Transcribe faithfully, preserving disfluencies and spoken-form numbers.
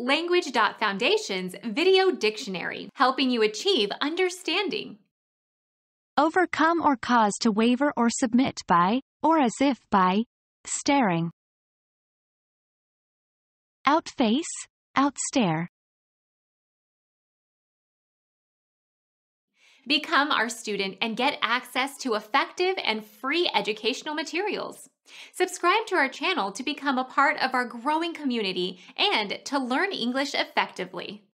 Language dot Foundation's Video Dictionary, helping you achieve understanding. Overcome or cause to waver or submit by, or as if by, staring. Outface, outstare. Become our student and get access to effective and free educational materials. Subscribe to our channel to become a part of our growing community and to learn English effectively.